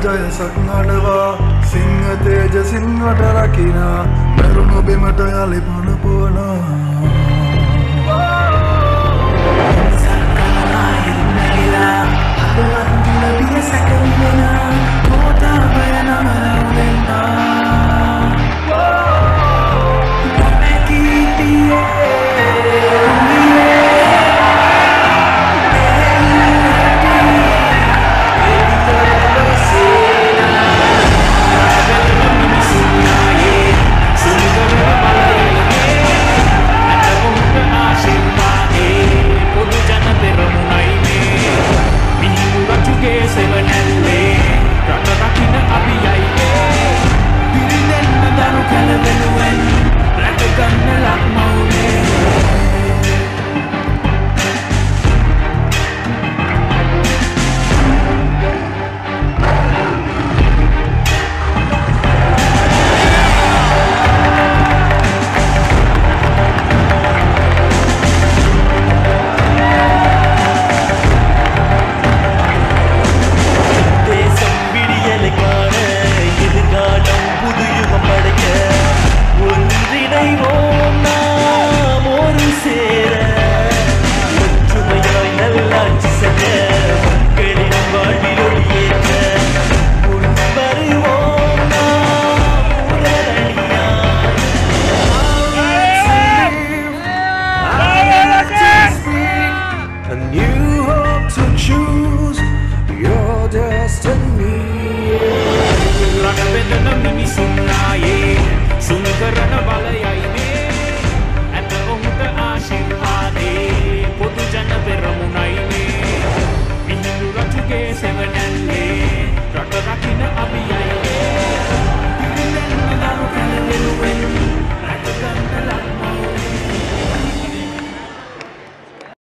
ජයසක් නඩවා සිංහ තේජසින් වට රකිනා මැරුණු බිමට යලි පණ පුවනා සක්කාලා හදවත් තුළ බිය සැකවිවෙනා මෝතා බය නමරවෙන්නා Rana bedana mini sunnaye sun karana